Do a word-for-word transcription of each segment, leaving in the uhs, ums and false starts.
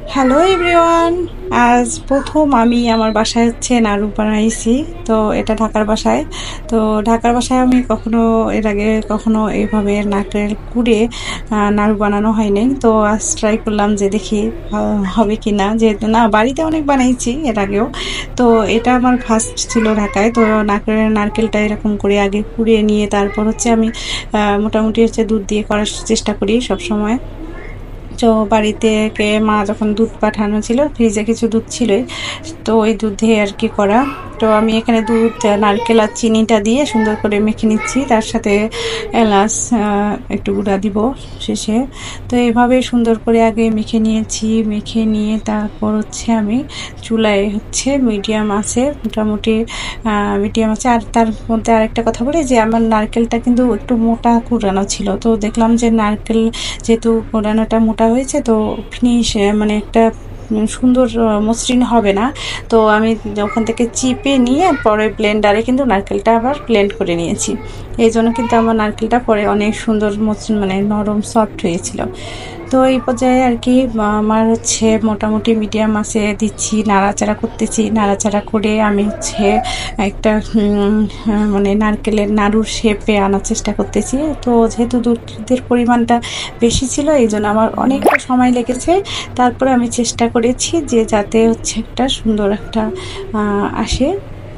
Hello everyone. আজ প্রথম আমি আমার বাসায় হচ্ছে নাড়ু বানাইছি। তো এটা ঢাকার বাসায়। তো ঢাকার বাসায় আমি কখনো এর আগে কখনো এইভাবে নারকেল কুড়ে আহ, নাড়ু বানানো হয়নি। তো আজ ট্রাই করলাম যে দেখি আহ, হবে কি না, যেহেতু না বাড়িতে অনেক বানাইছি এর আগেও। তো এটা আমার ফার্স্ট ছিল ঢাকায়। তো নারকেল নারকেলটা এরকম করে আগে কুড়িয়ে নিয়ে তারপর হচ্ছে আমি আহ, মোটামুটি হচ্ছে দুধ দিয়ে করার চেষ্টা করি সব সময়। তো বাড়িতে কে মা যখন দুধ পাঠানো ছিল, ফ্রিজে কিছু দুধ ছিলই, তো ওই দুধে আর কি করা। তো আমি এখানে দুধ, নারকেল আর চিনিটা দিয়ে সুন্দর করে মেখে নিচ্ছি, তার সাথে এলাচ আহ, একটু গুঁড়া দিব শেষে। তো এইভাবে সুন্দর করে আগে মেখে নিয়েছি। মেখে নিয়ে তারপর হচ্ছে আমি চুলায় হচ্ছে মিডিয়াম আছে, মোটামুটি মিডিয়াম আছে। আর তার মধ্যে আরেকটা কথা বলি যে আমার নারকেলটা কিন্তু একটু মোটা কুড়ানো ছিল। তো দেখলাম যে নারকেল যেহেতু কোরানোটা মোটা হয়েছে, তো ফিনিশ মানে একটা উম, সুন্দর আহ, মসৃণ হবে না। তো আমি ওখান থেকে চিপে নিয়ে পরে ব্লেন্ডারে কিন্তু নারকেলটা আবার ব্লেন্ড করে নিয়েছি। এই জন্য কিন্তু আমার নারকেলটা পরে অনেক সুন্দর মসৃণ মানে নরম সফট হয়েছিল। তো এই পর্যায়ে আর কি আমার হচ্ছে মোটামুটি মিডিয়াম আছে দিচ্ছি, নাড়াচাড়া করতেছি। নাড়াচাড়া করে আমি হচ্ছে একটা উম, আহ, মানে নারকেলের নাড়ুর শেপে আনার চেষ্টা করতেছি। তো যেহেতু দুধের পরিমাণটা বেশি ছিল, এই জন্য আমার অনেকটা সময় লেগেছে। তারপরে আমি চেষ্টা করেছি যে যাতে হচ্ছে একটা সুন্দর একটা আহ, আসে।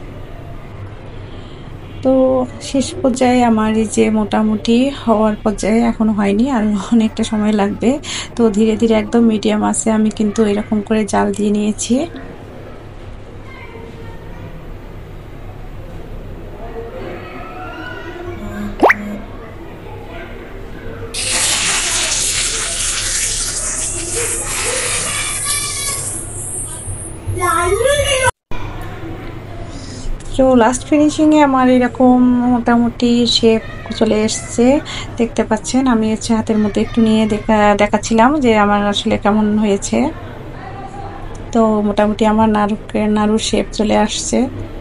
তো শেষ পর্যায়ে আমার এই যে মোটামুটি হওয়ার পর্যায়ে এখনো হয়নি, আর অনেকটা সময় লাগবে। তো ধীরে ধীরে একদম মিডিয়াম আছে আমি কিন্তু এরকম করে জাল দিয়ে নিয়েছি। তো লাস্ট ফিনিশিংয়ে আমার এরকম মোটামুটি শেপ চলে এসছে, দেখতে পাচ্ছেন। আমি হচ্ছে হাতের মধ্যে একটু নিয়ে দেখা দেখাচ্ছিলাম যে আমার আসলে কেমন হয়েছে। তো মোটামুটি আমার নাড়ু নাড়ুর শেপ চলে আসছে।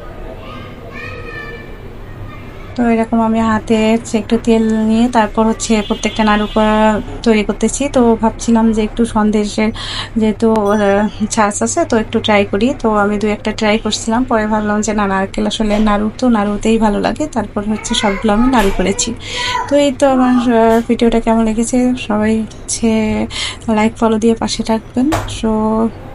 তো এরকম আমি হাতে হচ্ছে একটু তেল নিয়ে তারপর হচ্ছে প্রত্যেকটা নাড়ু করা তৈরি করতেছি। তো ভাবছিলাম যে একটু সন্দেশের যেহেতু ছাঁচ আছে, তো একটু ট্রাই করি। তো আমি দু একটা ট্রাই করছিলাম, পরে ভাবলাম যে না, নারকেল আসলে নাড়ু তো নাড়ুতেই ভালো লাগে। তারপর হচ্ছে সবগুলো আমি নাড়ু করেছি। তো এই তো আমার ভিডিওটা কেমন লেগেছে, সবাই হচ্ছে লাইক ফলো দিয়ে পাশে থাকবেন। সো